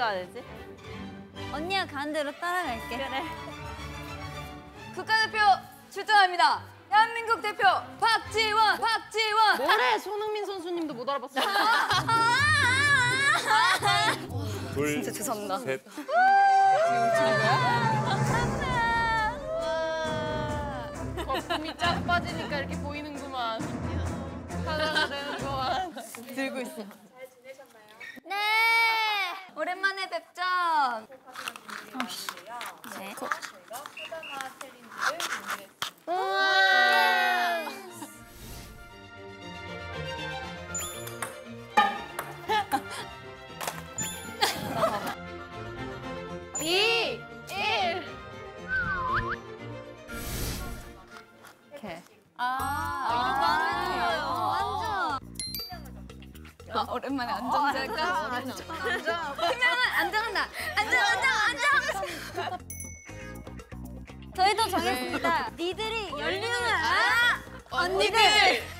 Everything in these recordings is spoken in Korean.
가야 되지? 언니가 가는 대로 따라갈게. 그래. 국가대표 출전합니다. 대한민국 대표 박지원. 뭐래? 손흥민 선수님도 못 알아봤어. 진짜 죄송합니다. 셋. 지금 거야? 거품이 쫙 빠지니까 이렇게 보이는구만. 하나가 되는구만. 들고 있어. 네. 오랜만에 뵙죠. 네. 오랜만에 안정자가. 투명은 안정한다. 안정. 저희도 정했습니다. 니들이 열리는 언니들.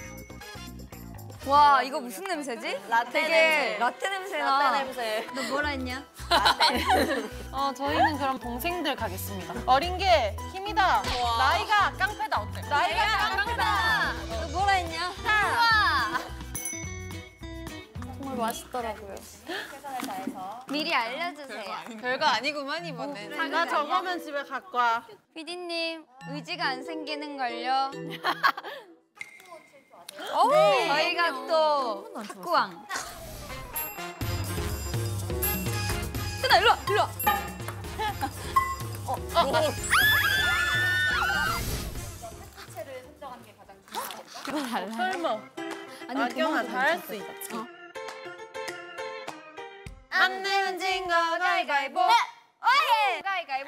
와 이거 무슨 냄새지? 되게 라떼 냄새나. 라떼 냄새. 너 뭐라 했냐? 저희는 그럼 동생들 가겠습니다. 어린 게 힘이다. 나이가 깡패다 어때? 나이가 깡패다. 너 뭐라 했냐? 정말 맛있더라고요. 미리 알려주세요. 별거 아니구만 이번엔. 나 저거면 집에 갖고 와. 피디님 의지가 안 생기는 걸요. 네. 저희가 또 탁구왕. 끄나 일로 와. 설마. 아경아 잘할 수 있지. 안 내면 진 거 가위가위보. 오예. 가위가위보.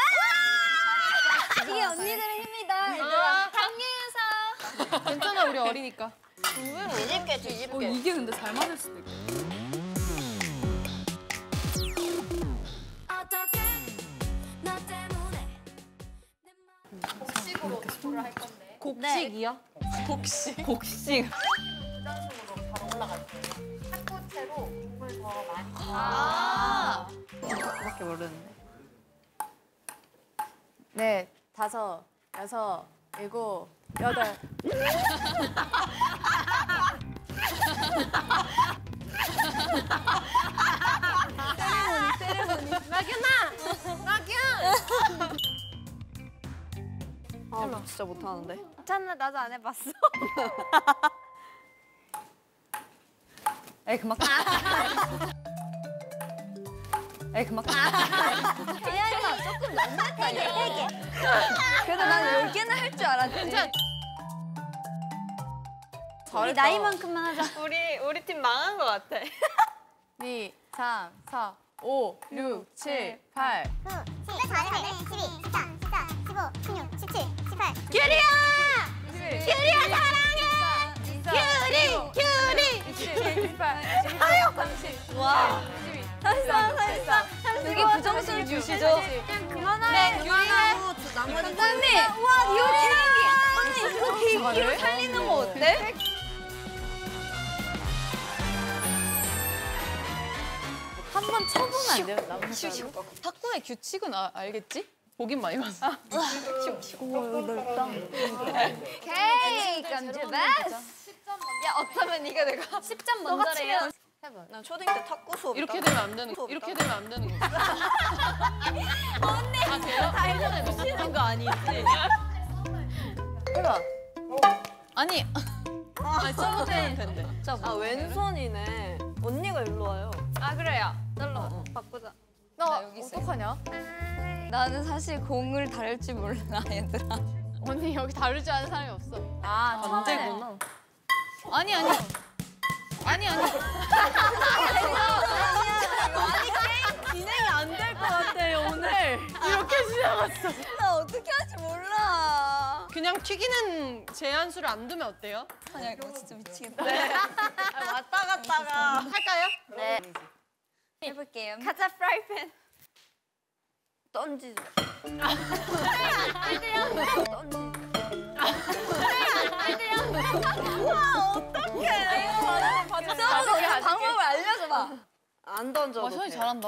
이게 언니들의 힘이다. 얘들아. 강유서. 괜찮아 우리 어리니까. 뒤집게. 이게 근데 잘 맞을 수도 있고. 곡식으로 토를 할 건데. 곡식이요? 곡식. 부단속으로 바로 올라갈게요. 탁구채로 공을 더 많이. 그밖에 모르는데. 네, 5, 6, 7, 8. 아 진짜 못하는데. 괜찮아, 나도 안 해봤어. 에이 그만. 에이 그만. 대현이 조금 너무했다. 3개. 그래도 난 10개는 할 줄 알았지. 우리 나이만큼만 하자. 우리 팀 망한 것 같아. 2, 3, 4, 5, 6, 7, 8. 12, 13, 14, 15, 16, 17, 18. 규리야! 규리야 사랑해! 규리! 18, 18, 30. 와. 잘했어. 되게 부정신 주시죠? 그냥 그만해. 그만하고 나머지 언니! 와 이거 개인기! 언니 이거 개인기로 살리는 거 어때? 한 번 쳐보면 안 돼요? 남은 사람. 탁구의 규칙은 알겠지? 보긴 많이 봤어. 오케이, 깜짝이야. 야 어쩌면 이게 내가 10점 먼저래요. 해봐. 난 초딩 때 탁구 수업. 이렇게 되면 안 되는 거. 이렇게 되면 안 되는 거. 언니. 아 돼요? 달고나 미치는 거 아니지? 해봐. 아니. 써보자. 아 왼손이네. 언니가 일로 와요. 아 그래요. 잘라. 바꾸자. 너 여기 있어. 어떡하냐? 나는 사실 공을 다룰 줄 몰라 얘들아. 언니 여기 다룰 줄 아는 사람이 없어. 아, 언제구나. 아니. 진행이 안 될 것 같아요, 오늘. 이렇게 지나갔어. 나 어떻게 할지 몰라. 그냥 튀기는 제한수를 안 두면 어때요? 아니야 이거 진짜 미치겠다. 왔다 갔다가. 할까요? 네. 해볼게요. 가자, 프라이팬. 던지지. 방법을 알려줘봐. 안 던져도 와, 소연이 돼. 잘한다.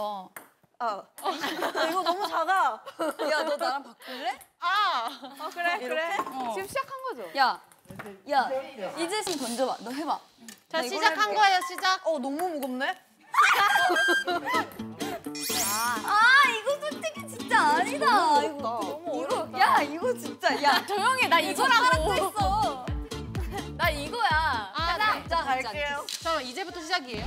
이거 너무 작아. 야, 너 나랑 바꿀래? 그래, 그래. 지금 시작한 거죠? 야, 이재승 던져봐. 너 해봐. 자, 시작한 거예요, 시작. 너무 무겁네. 이거 솔직히 진짜 아니다. 이거 야 이거 진짜 야 조용히, 나 이거라고. 있어. 나 이거야. 자, 갈게요. 잠깐만, 이제부터 시작이에요?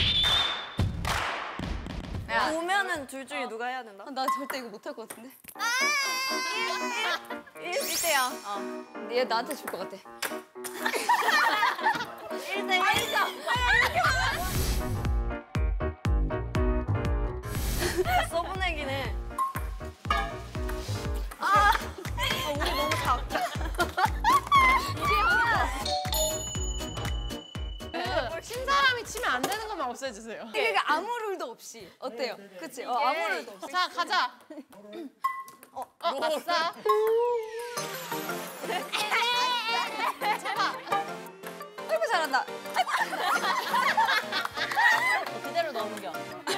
오면은 둘 중에 누가 해야 된다? 나 절대 이거 못할 것 같은데. 1대야. 얘 나한테 줄 것 같아. 1대1. 써보내긴 해. 우리 너무 작다. 신사람이 치면 안 되는 것만 없애주세요. 그러니까 아무 룰도 없이 어때요? 그치? 아무 룰도 없이. 자, 가자. 아싸. 아이고 잘한다. 그대로 넘겨.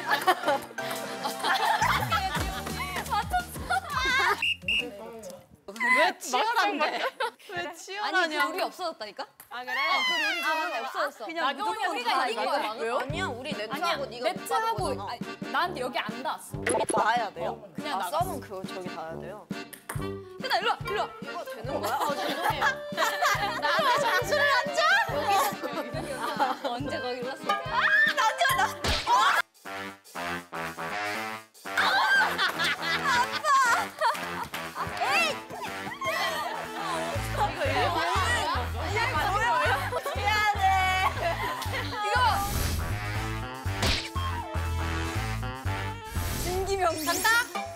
왜 치열한데? 왜 아니 그 치열하냐? 룰이 없어졌다니까? 아, 그래? 그 룰이 저번에 없어졌어. 그냥 나경원이 무조건 우리가 다 이긴 이거. 거야. 왜요? 아니야, 우리 네트하고 네가 네트하고 못 난 여기 안 닿았어. 여기 닿아야 돼요? 그냥 나갔어. 썸은 그거 저기 닿아야 돼요. 현아 일로 와. 이거 되는 거야? 죄송해요. 나한테 점수를 안 줘? 언제 거기로 왔어? 진기명 간다.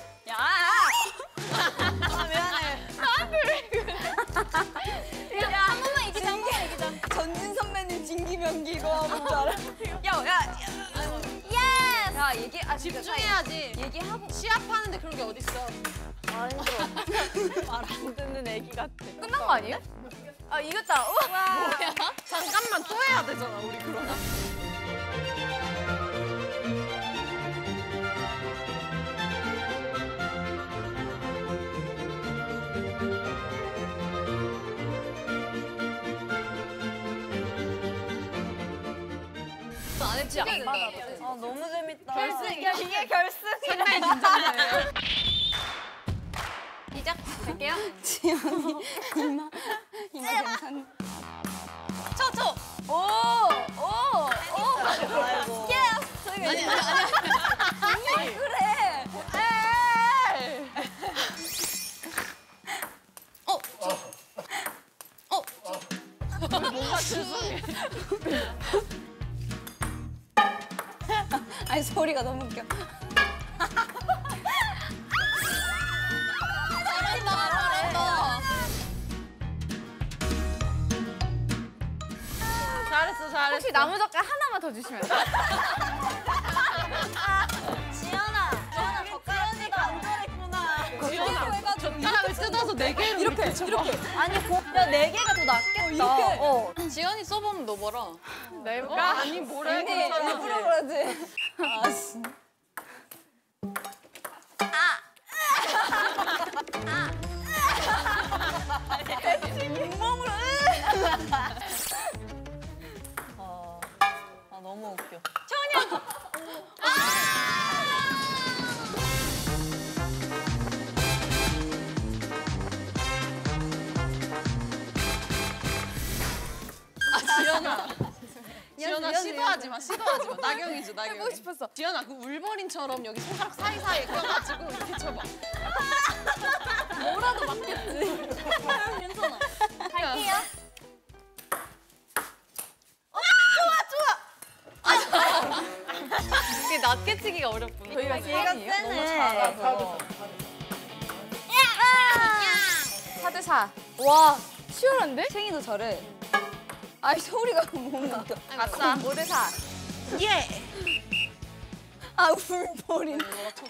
한 번만 이기자, 한 번만 이기자. 전진 선배님 진기명기 이거 하는 줄 알아? 야 얘기 집중해야지. 얘기하고 시합하는데 그런 게 어딨어. 안 힘들어. 말 안 듣는 애기 같아. 끝난 거 아니에요? 아, 이겼다. 뭐야? 잠깐만 또 해야 되잖아, 우리 그러나. 안 했지 안 받아. 너무 재밌다. 이게 결승이야. 상당히 긴장돼요. 시작. 갈게요. 지연이 이마 괜찮네. 쳐. 오. 아이고. 아니 그래. 뭔가 죄송해. 아니 소리가 너무 웃겨. 잘했어. 혹시 나무 젓갈 하나만 더 주시면 안 돼요? 지연아, 젓가락지가 안 잘했구나. 지연아, 젓가락을 뜯어서 4개를 이렇게 쳐봐. 아니, 야, 4개가 더 낫겠다. 지연이 써보면 너 뭐라? 내가? 아니, 뭐래. 괜찮아. 그러지. 아씨. 너무 웃겨. 지연아, 시도하지 마. 나경이죠, 나경이. 해보고 싶었어. 지연아, 그 울버린처럼 여기 손가락 사이사이에 껴가지고 이렇게 쳐봐. 뭐라도 맞겠지. 괜찮아. 갈게요. 이게 낮게 치기가 어렵구나. 저희가 시간이에요? 세네. 너무 잘하서. 4대4. 와, 치열한데? 챙이도 잘해. 아이 소리가 너무 웃겨. 아싸. 5대4. 예! 아 울버린.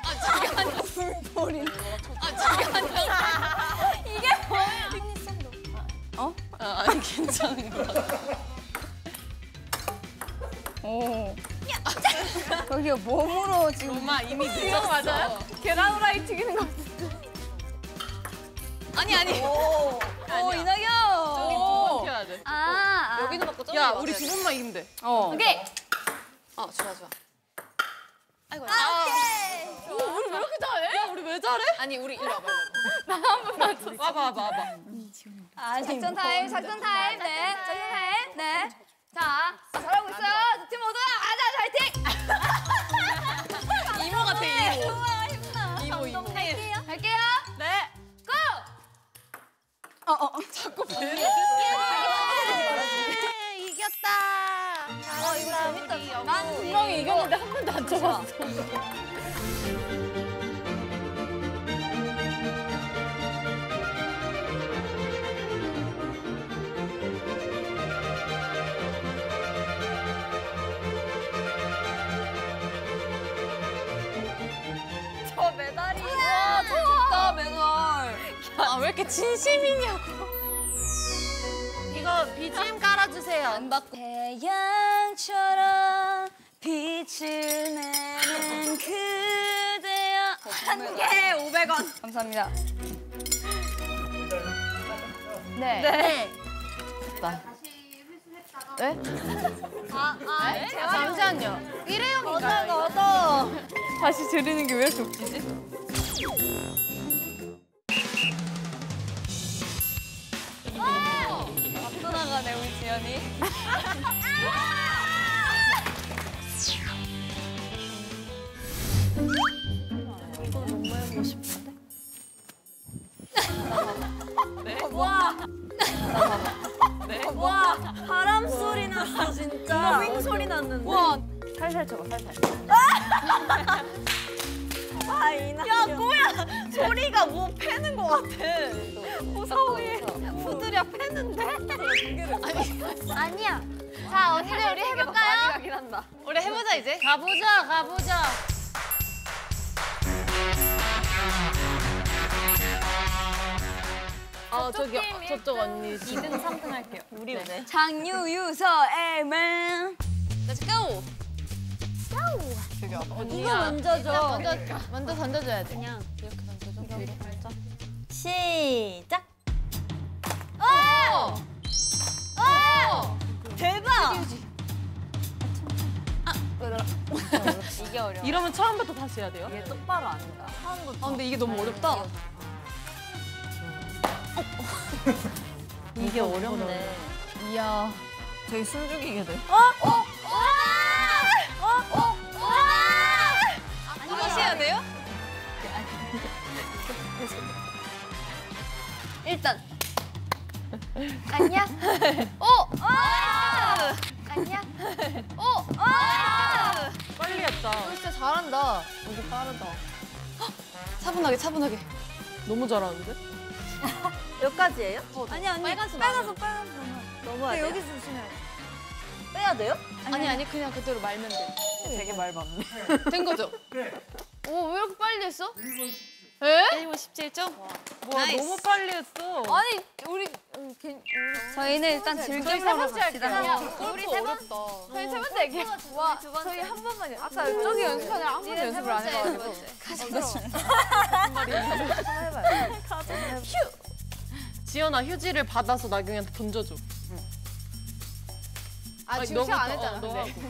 울버린. 이게 뭐야? 아니, 괜찮은 거 같아. 오. 저기요 몸으로 지금. 로마 이미 늦었어. 맞아요? 계란 후라이 튀기는 거. 아니. 오 이나경. 저기 두번 켜야 돼. 여기도 맞고 저기 야, 우리 두 번만 이기면 돼. 오케이. 좋아. 아이고. 우리 왜 이렇게 잘해? 야, 우리 왜 잘해? 아니, 우리 일로 와봐. 나 한 번 맞췄어. 와봐. 작전 타임. 네. 작전 타임. 네. 자, 잘하고 있어요. 두 팀 모두 아자 파이팅. 이모 같아, 이모. 좋아, 이모. 갈게요. 네. 고! 자꾸 배. 이겼다. 이거 재밌다. 난 분명히 이겼는데 한 번도 안 쳐봤어. 저 메달이. 재밌다, 매달. 왜 이렇게 진심이냐고. 이거 BGM 깔아주세요. 안 받고. 태양처럼 빛을 내는 그대여. 한 개에 500원. 감사합니다. 네. 잠시만요. 일회용인가요? 너도. 다시 들리는 게 왜 이렇게 웃기지? 또 나가네 우리 지연이. 와 바람 소리 났어 진짜. 윙 소리 났는데. 와 살살 쳐봐, 살살. 아 이나. 야 뭐야 소리가 뭐 패는 거 같아. 무서워해. 후드려 패는데? 아니야. 자 언니들 우리 해볼까요? 가긴 한다. 우리 해보자, 이제. 가보자. 저기 저쪽 언니 2등, 3등 할게요. 우리 네. 장유유서 에맨. Let's go. 이거 먼저 줘. 먼저 던져줘야 돼. 그냥 이렇게 던져줘. 위로 살짝. 시작. 대박. 이게 어려워. 이러면 처음부터 다시 해야 돼요? 얘 똑바로 안 한다. 근데 이게 너무 어렵다. 이게 어렵네. 이야. 되게 숨죽이게 돼. 다시 해야 돼요? 일단. 아니야. 아니야. 빨리 했다. 진짜 잘한다. 여기 빠르다. 차분하게. 너무 잘하는데? 여기까지예요? 아니야 언니. 빨간색. 넘어야 돼요? 여기서 조심해야 돼. 빼야 돼요? 아니 그냥 그대로 말면 돼. 되게 말 많네. 된 거죠? 오, 왜 이렇게 빨리 했어? 1분 17점? 와, 너무 빨리 했어. 아니, 우리 저희는 일단 즐겨보러 갑시다. 우리 세 번? 저희 세 번째 얘기. 와, 저희 한 번만요. 아까 저기 연습하느라 한 번도 연습을 안 해가지고. 지연아, 휴지를 받아서 나경이한테 던져줘. 지금 시작 안 했잖아.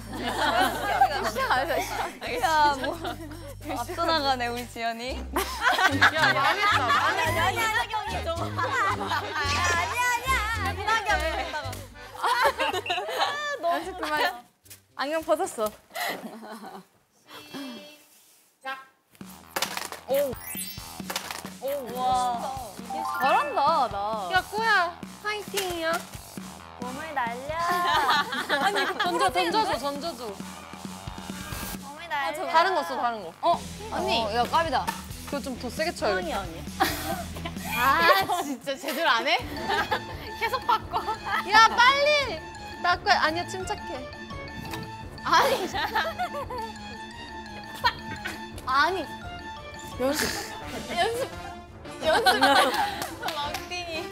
시작 안 했잖아. 야, 뭐 앞서 나가네 우리 지연이. 야, 망했다. 아니야 경이 좀. 아니야. 이나경. 연습 그만. 안경 벗었어. 잘한다, 나. 야, 꾸야, 화이팅이야. 몸을 날려. 아니, 던져줘. 몸을 날려. 다른 거 써, 다른 거. 언니, 야 깝이다. 그거 좀 더 세게 쳐요. 형이 아니야. 진짜 제대로 안 해? 계속 바꿔. 야, 빨리! 나 거야. 아니야, 침착해. 아니. 연습. 엉덩이.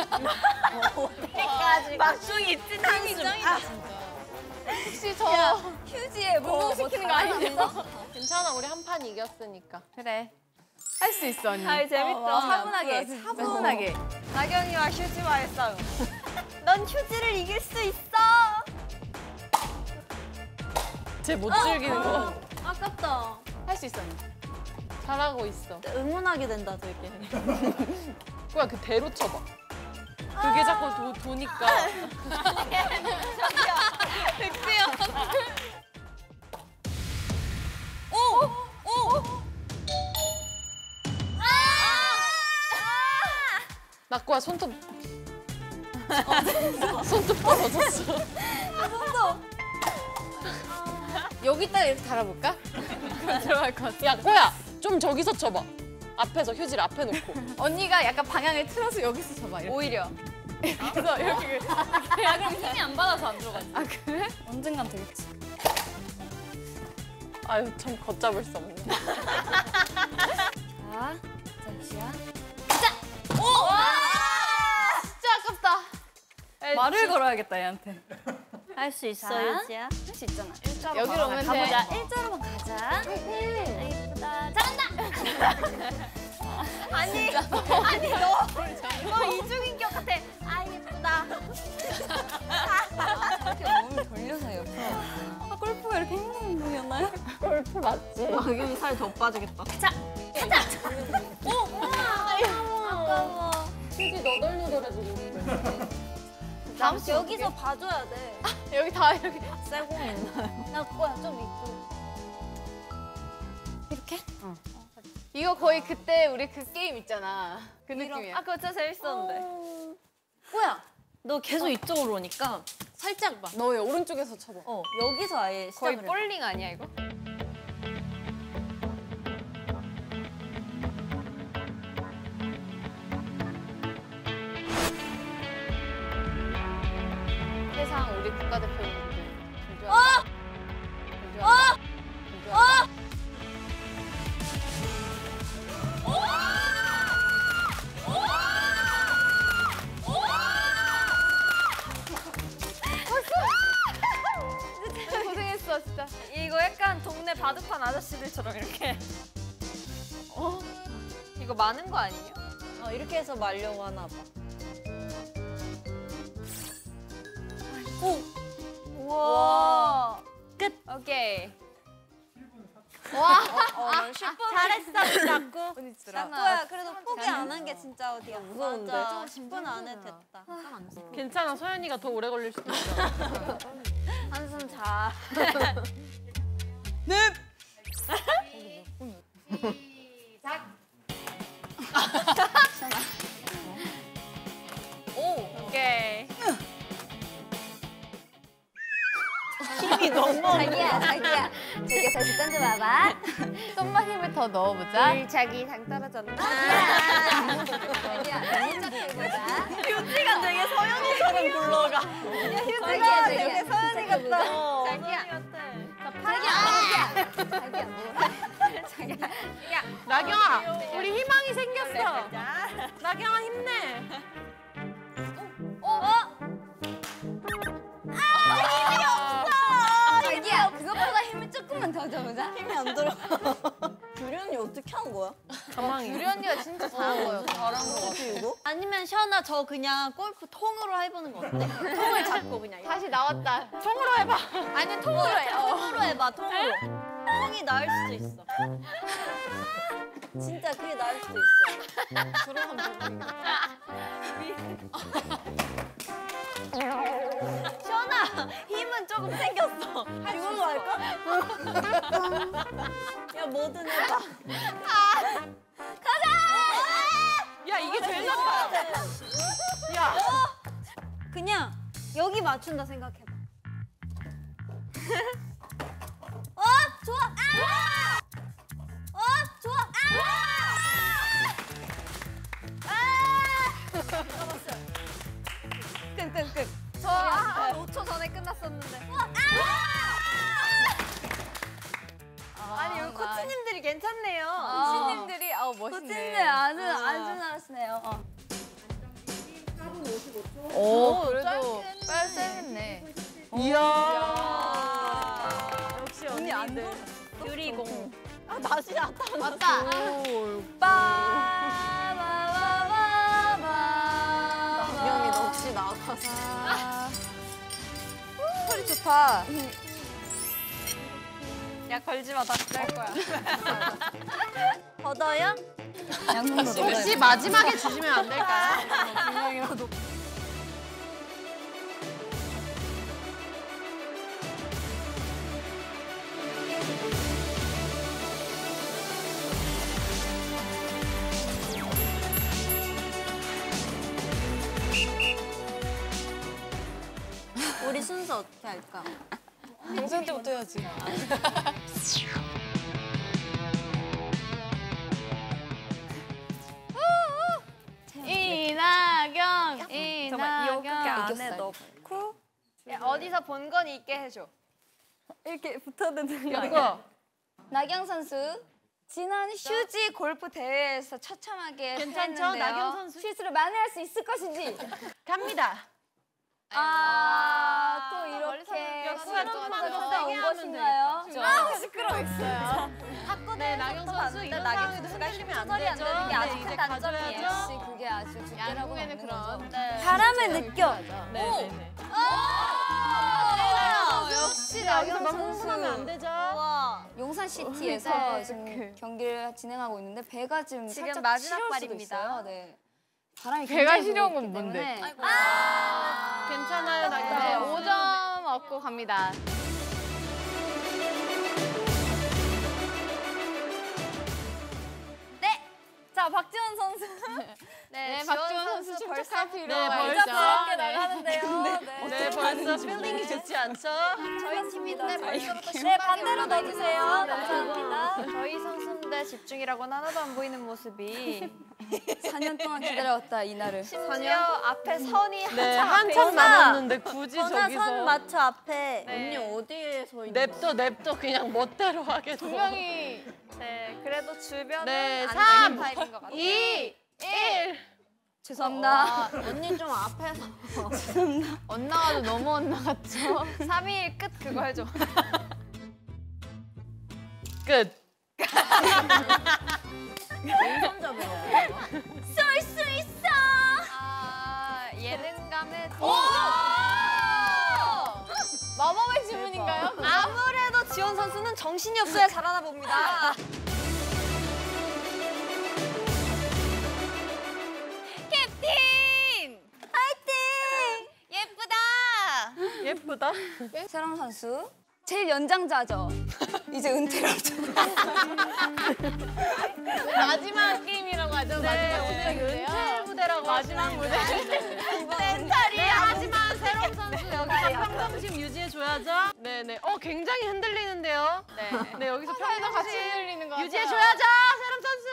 막중이 찐 한숨. 혹시 저 휴지에 물멍시키는 거 아니었어? 괜찮아, 우리 한 판 이겼으니까. 그래. 할 수 있어, 언니. 아이 재밌다. 차분하게, 차분하게. 나경이와 휴지와의 싸움. 넌 휴지를 이길 수 있어. 쟤 못 즐기는 거. 아깝다. 할 수 있어, 언니. 잘하고 있어. 응원하게 된다 되게. 뭐야, 그 대로 쳐봐. 그게 자꾸 도니까. 백수연. 낙고야, 손톱. 손톱 떨어졌어. 여기다 이렇게 달아볼까? 들어갈 것 같아. 야, 꼬야! 좀 저기서 쳐봐. 앞에서, 휴지를 앞에 놓고. 언니가 약간 방향을 틀어서 여기서 쳐봐. 이렇게. 오히려. 그래서 이렇게. 야, 그럼 힘이 안 받아서 안 들어가지. 아, 그래? 언젠간 되겠지. 아유, 참 걷잡을 수 없네. 자, 잠시만. 진짜 아깝다. 말을 걸어야겠다, 얘한테. 할 수 있어 자. 유지야. 할 수 있잖아. 여기로 오면 돼. 가보자. 일자로만 가자. 예쁘다. 잘한다. 아니 너 이중인격 같아. 아 예쁘다. 이렇게 몸이 걸려서 옆으로. 아, 골프가 이렇게 힘든 운동이었나요? 골프 맞지? 나경이 살 더 빠지겠다. 아까워. 휴지 너덜너덜해지고. 다음 여기서 봐줘야 돼. 여기 다 이렇게. 쇠공 있나요? 나 거야 좀 있고. 이렇게? 이거 거의 그때 우리 그 게임 있잖아. 그 느낌이야. 아 그거 진짜 재밌었는데. 뭐야? 너 계속 이쪽으로 오니까 살짝 봐. 너 오른쪽에서 쳐봐. 여기서 아예 거의 시작을 해. 볼링 아니야 이거? 세상 우리 국가대표님들 존중합니다. 존중합니다. 고생했어 진짜. 이거 약간 동네 바둑판 아저씨들처럼 이렇게. 이거 많은 거 아니에요? 이렇게 해서 말려고 하나 봐. 우와. 끝. 오케이. 난 10분 잘했어, 자꾸. 나야 그래도 포기 안 한 게 진짜 어디야. 무서운데. 맞아. 10분 안에 됐다. 괜찮아, 서연이가 더 오래 걸릴 수도 있어. 한숨 자. 오케이. 힘이 너무. 자기야. 자기야 다시 던져봐봐. 좀만 힘을 더 넣어보자. 자기 당 떨어졌나? 자기야 너무 해보자. 휴지가 되게 서연이처럼 굴러가. 휴지가 되게 서연이 같다. 자기야. 자기야. 나경아, 우리 희망이 생겼어. 나경아 힘내. 자기야 그것보다 힘을 조금만 더 줘보자. 힘이 안 들어. 규련이 어떻게 한 거야? 가망이. 유리 언니가 진짜 잘한 거예요. 잘한 거 같아 이거? 아니면 션아 저 그냥 골프 통으로 해보는 거 어때? 통을 잡고 그냥. 다시 나왔다. 통으로 해봐. 아니 통으로 해. 통으로 해봐 통으로. 통이 나을 수도 있어. 진짜 그게 나을 수도 있어. 션아 힘은 조금 생겼어. 이걸로 할까? 야 뭐든 해봐. 야 이게 제일 나빠. 야. 그냥 여기 맞춘다 생각해봐. 좋아. 좋아. 끝. 저 5초 전에 끝났었는데. 아니 여기 코치님들이 괜찮네요. 코치님들이 멋있네. 코치님들 아주 잘하시네요. 오, 그래도 빨세했네. 이야. 역시 언니인데. 유리공. 아 맛이 안 나. 맞다. 분명히 너 혹시 나가서. 소리 좋다. 야 걸지 마, 다시 뺄 거야. 걷어요? 양손도 넣어요. 혹시 마지막에 주시면 안 될까요? 분명이라도. 우리 순서 어떻게 할까? 동생 때부터 해야지. 이나경, 정말 여기 안에 이겼어요. 넣고 어디서 본 건 있게 해줘. 이렇게 붙어드는 거. 이거 나경 선수. 지난 휴지 골프 대회에서 처참하게 괜찮죠? 했는데요. 나경 선수? 실수를 만회할 수 있을 것인지. 갑니다. 또 이렇게 역수가 조금만 더 온 세게 하면 것인가요? 시끄러워 있어요. 네, 나경 선수 이런 상황에도 흔들리면 안 되죠. 그게 아주 네, 큰 이제 단점이에요. 역시 가져야죠. 그게 아주 주대라고 양궁에는 먹는 그런 거죠. 바람을 느껴. 네. 역시 여기서 나경 너무 흥분하면 안 선수. 되죠. 우와. 용산 시티에서 지금 경기를 진행하고 있는데 배가 지금 살짝 마지막 시려울 수도 발입니다. 있어요. 네. 바람이 배가 굉장히 시려운 불기 건 뭔데? 때문에 괜찮아요, 나경 네, 선수. 5점 얻고 갑니다. 자, 박지원 선수. 네, 박지원 선수 벌써 네, 필요해요. 벌써. 나가는데요. 네, 벌써 필링이 좋지 않죠? 저희 팀인데 벌써부터 네, 반대로 넣어주세요. 감사합니다. 저희 선수인데 집중이라고는 하나도 안 보이는 모습이. 4년 동안 기다려왔다, 이날을. 심지어 앞에 선이 네, 한참 앞에 한참 있어요. 남았는데 굳이 전화 저기서 선 맞춰 앞에. 네. 언니 어디에 서 있는 냅둬 그냥 멋대로 하게 돼. 분명히 네, 그래도 주변은 네, 안 3, 되는 타입인 것 같아요. 2, 1. 죄송합니다. 언니 좀 앞에서. 엇나가도 너무 엇나갔죠? 3일 끝 그거 해줘. 끝. 쏠 수 있어! 아, 예능감에 마법의 주문인가요? 아무래도 지원 선수는 정신이 없어야 잘하나 봅니다. 캡틴! 화이팅! 예쁘다! 예쁘다. 새로운 선수. 제일 연장자죠. 이제 은퇴를 앞두고. 마지막 게임이라고 하죠. 마지막 은퇴 무대라고 마지막 무대. 네, 하지만 새로운 선수 여기서 평정심 유지해줘야죠. 네네. 굉장히 흔들리는데요. 네, 여기서 평정심 같이 흔들리는 것 같아요. 유지해줘야죠. 새로운 선수.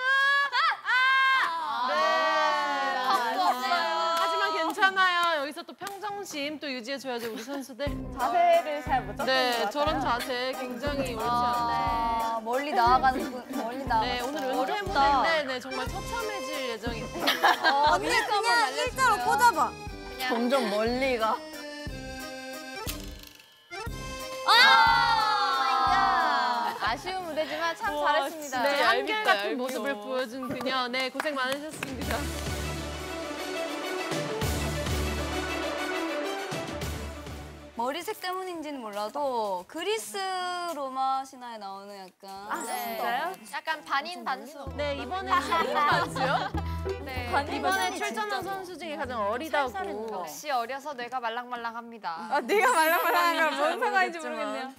네. 턱도 없어요. 하지만 괜찮아요. 여기서 또 평정심 또 유지해줘야죠, 우리 선수들. 자세를 잘 못 잡는 것 네, 같아요. 저런 자세 굉장히 옳지 않아요. 멀리 나아가는 분, 멀리 나아가. 네, 오늘 은퇴 무대인데 네, 정말 처참해질 예정입니다. 언니 그냥 일자로 꽂아봐. 점점 멀리 가. 아쉬운 무대지만 참 우와, 잘했습니다. 네, 한결 얇다, 같은 얇죠. 모습을 보여준 그녀. 네, 고생 많으셨습니다. 머리색 때문인지는 몰라도 그리스 로마 신화에 나오는 약간. 진짜요? 약간 반인 반수. 네, 이번에 출전수요? 네. 이번에 출전한 선수 중에 가장 어리다고. 역시 어려서 뇌가 말랑말랑합니다. 아, 네가 말랑말랑한 걸 뭔 상관인지 모르겠네요.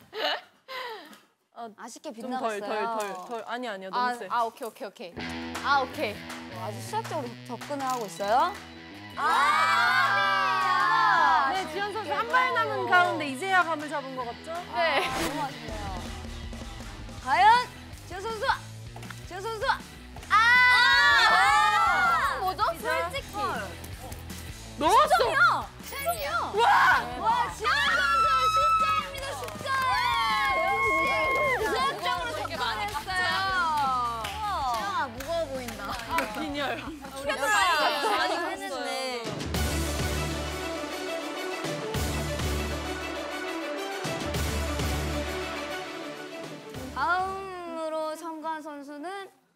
아쉽게 좀 빗나갔어요. 덜. 아니야, 너무 세. 오케이. 오케이. 아주 수학적으로 접근을 하고 있어요. 네, 지현 선수 한 발 남은 가운데 이제야 감을 잡은 것 같죠? 네. 너무 아쉽네요. 과연 지효 선수! 지효 선수! 뭐죠? 솔직히. 넣었어! 와, 지효 선수 10점입니다, 10점! 역시 수학적으로 접근했어요. 지영아 무거워 보인다. 빈혈. 많이 했는데.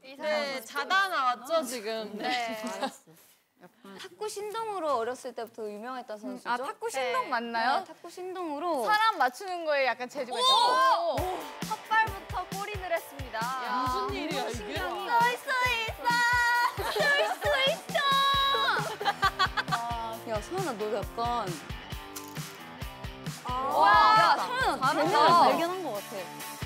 네, 자다 나왔죠 지금. 네. 탁구 신동으로 어렸을 때부터 유명했던 선수죠. 아 탁구 신동 맞나요? 네, 탁구 신동으로 사람 맞추는 거에 약간 재주가 있어. 헛발부터 골인을 했습니다. 무슨 일이야 이게? 야 서연아 너 약간 와, 야 서연아 재능을 발견한 것 같아.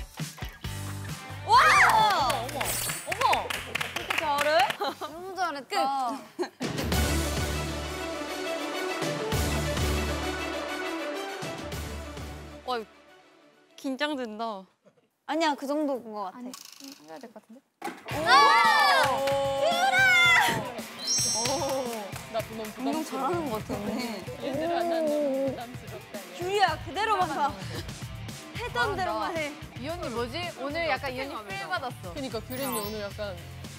어머. 이렇게 잘해? 너무 잘했다. 긴장된다. 아니야 그 정도인 것 같아. 해야 될 것 같은데? 나 너무 운동 잘하는 것 같아 언니. 얘들아 난 너무 부담스럽다. 규리야 그대로만 가. 해던 대로만 해. 이 언니 뭐지? 오늘 약간 이 언니 필 받았어. 그러니까 규린이 오늘 약간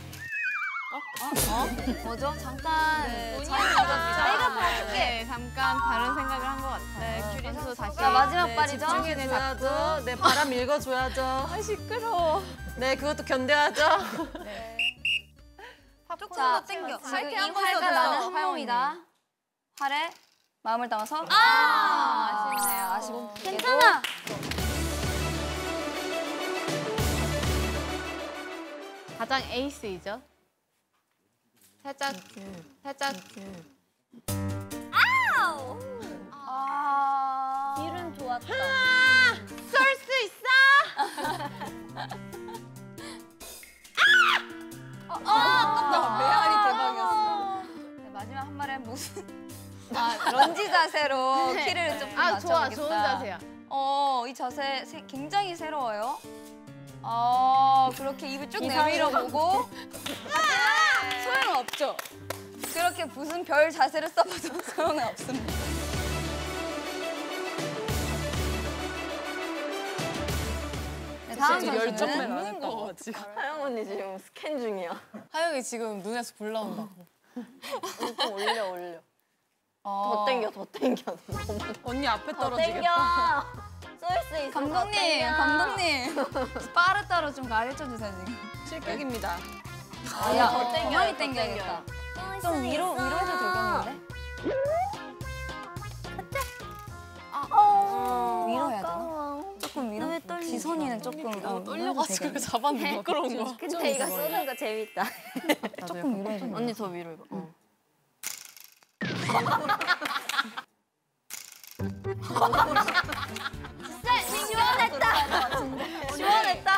뭐죠? 잠깐 자기가 봐줄게. 네, 잠깐 다른 생각을 한 것 같아요. 네, 규리 선수 다시. 자 마지막 네, 발이죠? 집중해줘야죠. 네, 바람 읽어줘야죠. 아 시끄러워. 네, 그것도 견뎌야죠. 자 땡겨. 지금 이 한번 활과 써줘요. 나는 한 몸이다. 활에 마음을 담아서 아쉽네요. 아쉽고 괜찮아. 가장 에이스이죠. 살짝. 일은 좋았다. 쏠 수 있어. 메아리 대박이었어. 네, 마지막 한 발에 무슨 런지 자세로 키를 좀 아 좋아, 맞춰보겠다. 좋은 자세야. 이 자세 굉장히 새로워요. 그렇게 입을 쭉 내밀어 보고 소용 없죠. 그렇게 무슨 별 자세를 써봐도 소용은 없습니다. 네, 다음 열정만 선수는 안 했다고 하지. 하영 언니 지금 스캔 중이야. 하영이 지금 눈에서 불 나온다고. 좀 올려. 더 땡겨. 언니 앞에 더 떨어지겠다. 땡겨. 쏠 수 있어. 감독님 빠르따로 좀 가르쳐 주세요 지금. 실격입니다. 야, 더 땡겨요, 많이 더 땡겨야겠다. 좀 위로 해도 되겠는데? 위로 해야 되나? 조금 위로. 지선이는 조금 떨려가지고 잡았는데 미끄러운 거. 근데 이거 쏘는 거 재밌다. 조금 위로 해줘. 언니 더 위로 해봐. 시원했다.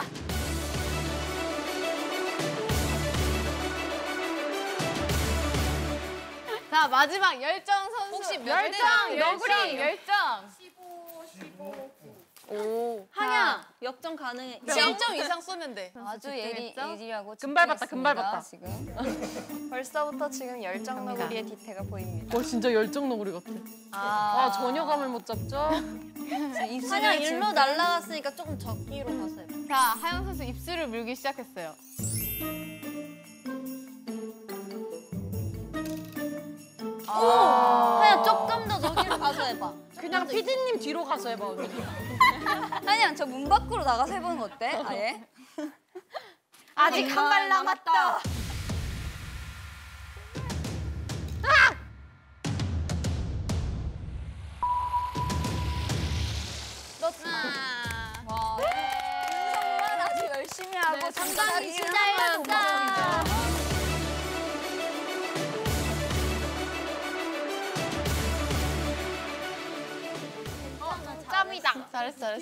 자 마지막 열정 선수. 혹시 열정 너구리 열정. 15. 한양 역전 가능해. 7점 이상 쏘면 돼. 아주 예리하고 금발 봤다, 금발 집중했습니다, 봤다. 지금. 벌써부터 지금 열정 너구리의 뒤태가 보입니다. 진짜 열정 너구리 같아. 아 전혀 감을 못 잡죠. 한양 일로 날아갔으니까 조금 적기로 가서 해봐. 자 하영 선수 입술을 물기 시작했어요. 한양 조금 더 저기로 가서 해봐. 그냥 피디님 뒤로 가서 해봐 언니. 한양 저 문 밖으로 나가서 해보는 거 어때? 아예? 아직 한 발 남았다. 와. 윤성만 아주 열심히 하고 상당히 진짜 기다렸다. 짬이다. 잘했어.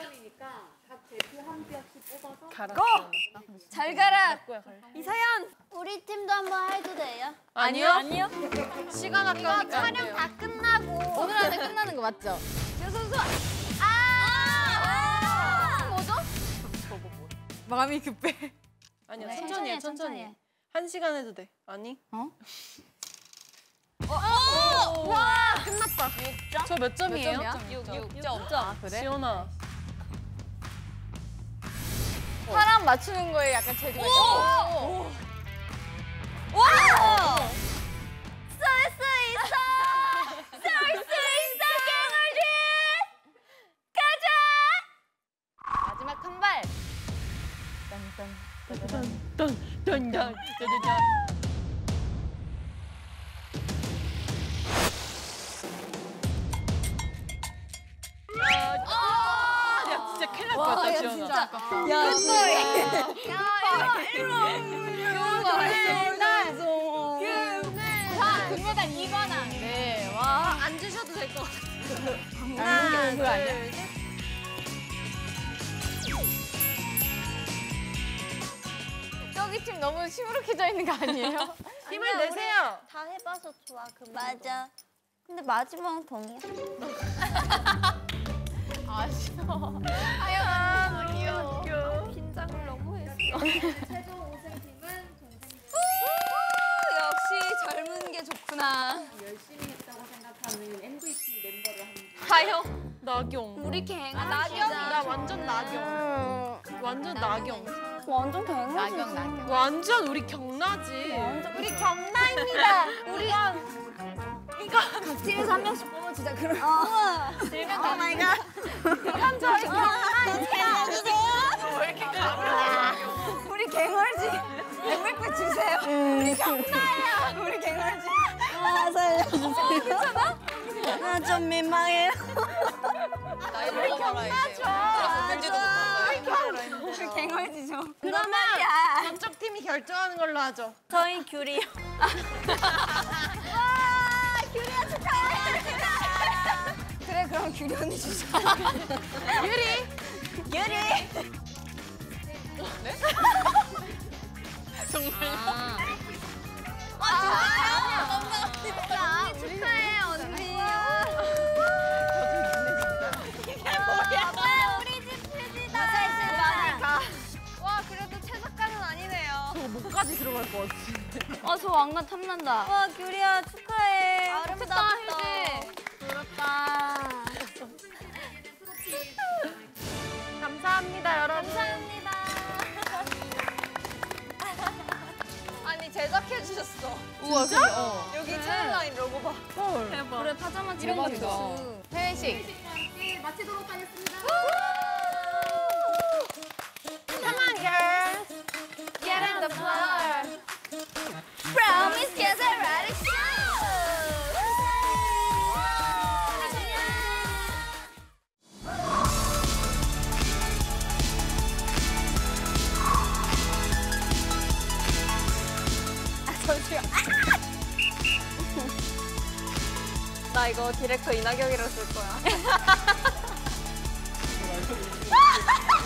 잘 가라. 이서연, 우리 팀도 한번 해도 돼요? 아니요. 시간 아까우니까 촬영 다 끝나고. 오늘 안에 끝나는 거 맞죠? 뭐죠? 마음이 급해. 아니야 네, 천천히 해. 천천히 해. 1시간 해도 돼. 아니? 와, 끝났다. 저 몇 점이에요? 6점. 아, 그래? 시연아. 사람 맞추는 거에 약간 재주가 있어. 와! 쏠 수 있어! 쏠 수 있어, 갱얼지! 가자! 마지막 한 발. 야 진짜 큰일 날 뻔했다 지연아. 야, 진짜. 와 금메달 2관왕. 네. 와 안 주셔도 될 것 같아. 하나, 둘, 아니야? 저기 팀 너무 시무룩해져 있는 거 아니에요? 힘을 내세요. 다 해봐서 좋아. 맞아. 근데 마지막은 덩이야. 아쉬워. 아유 너무 귀여워. 긴장을 너무 했어. 최종 우승팀은 동생들 역시 젊은 게 좋구나. 열심히 했다고 생각하는 MVP 멤버를 한 분. 하영. 나경. 우리 갱. 나 완전 나경. 완전 나경. 완전 갱. 나경. 완전 우리 경나지. 우리 경나입니다. 우리가 이거 각팀에서 한 명씩 뽑으면 진짜 그런. 우와. 오 마이 갓. 이건 저희 경나입니다. 왜 이렇게 가면? 우리 갱얼지. MVP 주세요. 우리 경나야. 우리 갱얼지. 아 살려주세요. 괜찮아? 나 좀 민망해요. 우리 경나죠. 우리 갱얼지죠. 그러면 저쪽 팀이 결정하는 걸로 하죠. 저희 귤이요. 와, 귤이야 축하해. 그래, 그럼 귤이 언니 주자. 유리. 귤이. 네? 정말요? 언니 축하해, 언니. 우리 집 퓨지다. 와 그래도 최저가는 아니네요. 저거 목까지 들어갈 것 같아. 저 왕관 탐난다. 와, 귤이야 축하해. 아름답다. 휴지. 부럽다. 감사합니다, 여러분. 감사합니다. 아니 제작해 주셨어. 우와, 진짜? 여기 채널라인 로고 봐. 헐. 그래, 파자마 이런 거 찍은 거 좋아. 회식. 함께 마치도록 하겠습니다. Come on, girls. Get on the floor. Promise, yes, I ready, 나 이거 디렉터 이나경이라고 쓸 거야.